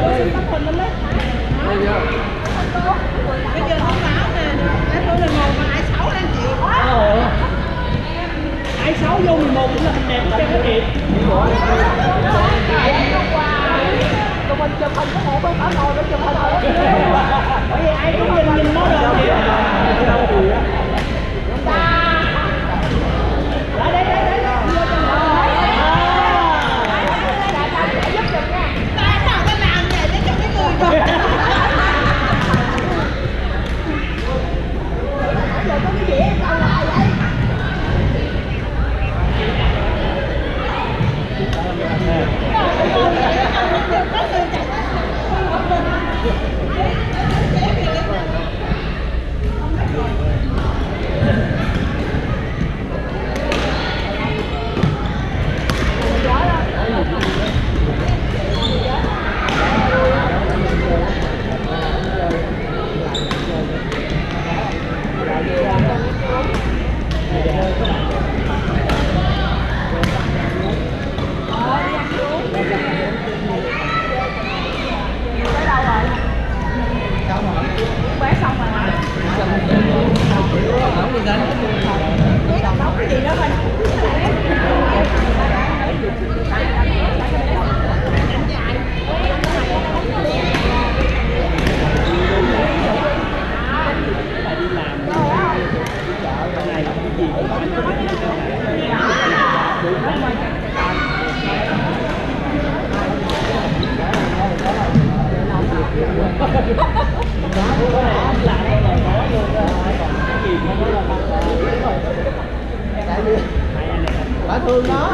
Bây giờ thông báo nè, lát nữa là ngồi mà ai 6 anh chị. Ai 6 vô 11 cũng là mình đẹp hết trơn á chị. Tụi mình chụp hình có một bên phải ngồi để chụp hình thôi. Bởi vì ai cũng nhìn nó được chị. Đấy. Tại sao có làm vậy để cho cái người đó. Giờ có cái gì em đâu lại vậy? Bà thương nó.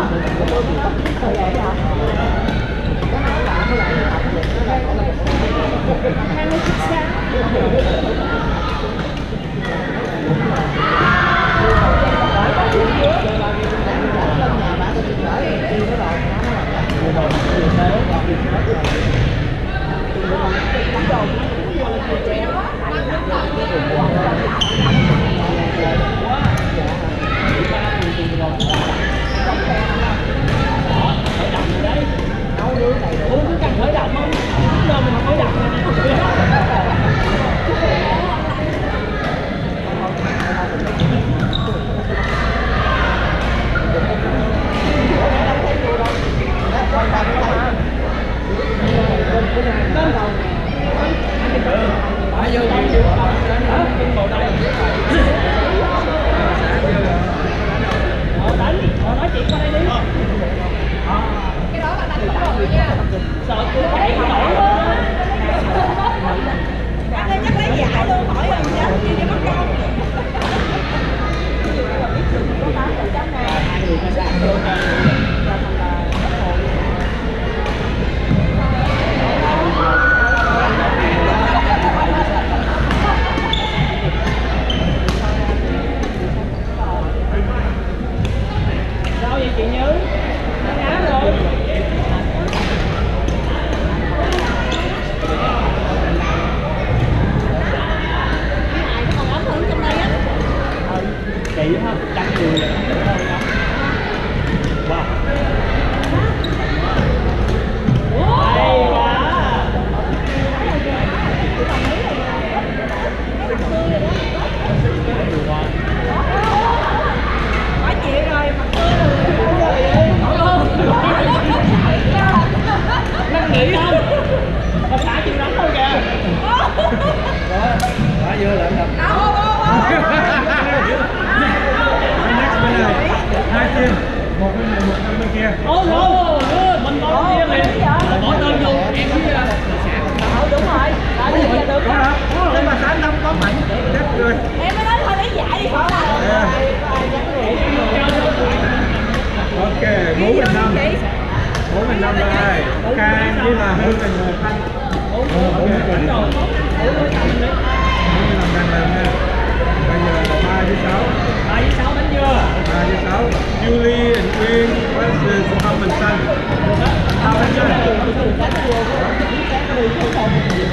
Julie and Queen versus Tom and Son. How